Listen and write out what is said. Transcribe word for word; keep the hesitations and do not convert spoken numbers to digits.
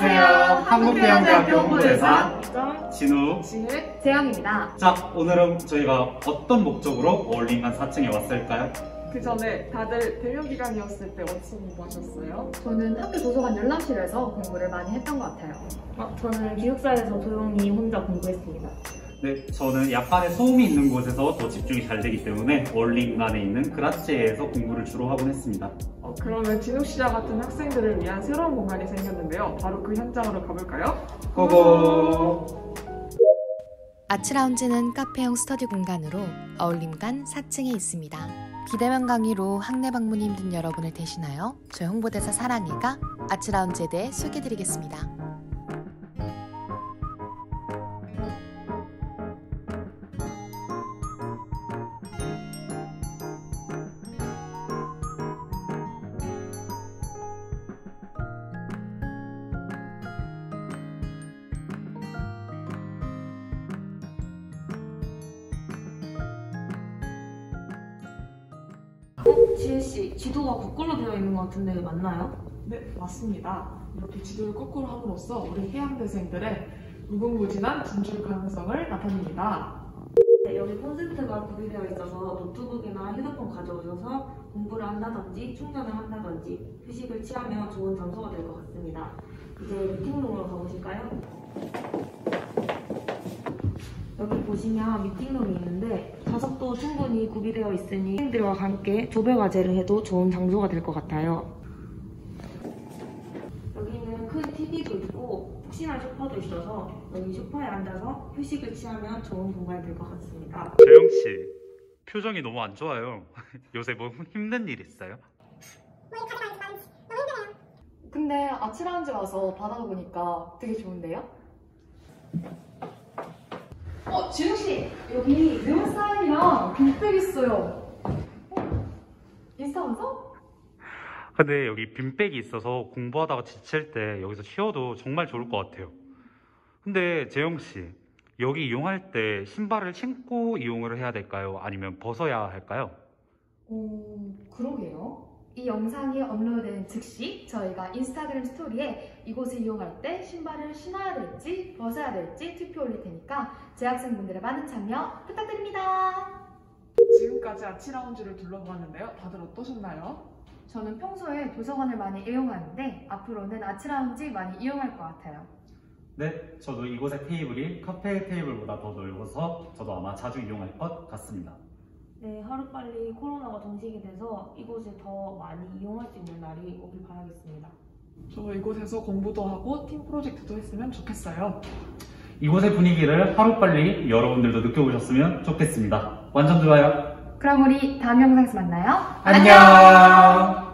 안녕하세요. 한국해양대학교 홍보대사 진우, 진우, 재영입니다. 자, 오늘은 저희가 어떤 목적으로 어울림관 사 층에 왔을까요? 그 전에 다들 대면기간이었을 때 어디서 공부하셨어요? 저는 학교 도서관 열람실에서 공부를 많이 했던 것 같아요. 어, 저는 기숙사에서 조용히 혼자 공부했습니다. 네, 저는 약간의 소음이 있는 곳에서 더 집중이 잘 되기 때문에 어울림관에 있는 그라치에서 공부를 주로 하곤 했습니다. 어, 그러면 진욱 씨와 같은 학생들을 위한 새로운 공간이 생겼는데요. 바로 그 현장으로 가볼까요? 고고! 아치라운지는 카페형 스터디 공간으로 어울림관 사 층에 있습니다. 비대면 강의로 학내 방문이 힘든 여러분을 대신하여 저희 홍보대사 사랑이가 아치라운지에 대해 소개해드리겠습니다. 어? 지혜씨, 지도가 거꾸로 되어 있는 것 같은데 맞나요? 네, 맞습니다. 이렇게 지도를 거꾸로 함으로써 우리 해양대생들의 무궁무진한 진출 가능성을 나타냅니다. 네, 여기 콘센트가 구비되어 있어서 노트북이나 휴대폰 가져오셔서 공부를 한다든지 충전을 한다든지 휴식을 취하면 좋은 장소가 될 것 같습니다. 이제 미팅룸으로 가보실까요? 여기 보시면 미팅룸이 있는데 좌석도 충분히 구비되어 있으니 학생들과 함께 조별 과제를 해도 좋은 장소가 될 것 같아요. 여기는 큰 티비도 있고 푹신한 소파도 있어서 여기 소파에 앉아서 휴식을 취하면 좋은 공간이 될 것 같습니다. 재영씨, 표정이 너무 안 좋아요. 요새 뭐 힘든 일 있어요? 근데 아치라운지 와서 받아가 보니까 되게 좋은데요? 어, 진우씨! 여기 네온 사인이랑 빈백 있어요. 어? 인스타 완성? 근데 여기 빈백이 있어서 공부하다가 지칠 때 여기서 쉬어도 정말 좋을 것 같아요. 근데 재영씨, 여기 이용할 때 신발을 신고 이용을 해야 될까요? 아니면 벗어야 할까요? 오, 그러게요. 이 영상이 업로드된 즉시 저희가 인스타그램 스토리에 이곳을 이용할 때 신발을 신어야 될지 벗어야 될지 투표 올릴 테니까 재학생분들의 많은 참여 부탁드립니다. 지금까지 아치라운지를 둘러보았는데요. 다들 어떠셨나요? 저는 평소에 도서관을 많이 이용하는데 앞으로는 아치라운지 많이 이용할 것 같아요. 네, 저도 이곳의 테이블이 카페 테이블보다 더 넓어서 저도 아마 자주 이용할 것 같습니다. 네, 하루빨리 코로나가 종식이 돼서 이곳을 더 많이 이용할 수 있는 날이 오길 바라겠습니다. 저 이곳에서 공부도 하고 팀 프로젝트도 했으면 좋겠어요. 이곳의 분위기를 하루빨리 여러분들도 느껴보셨으면 좋겠습니다. 완전 좋아요. 그럼 우리 다음 영상에서 만나요. 안녕!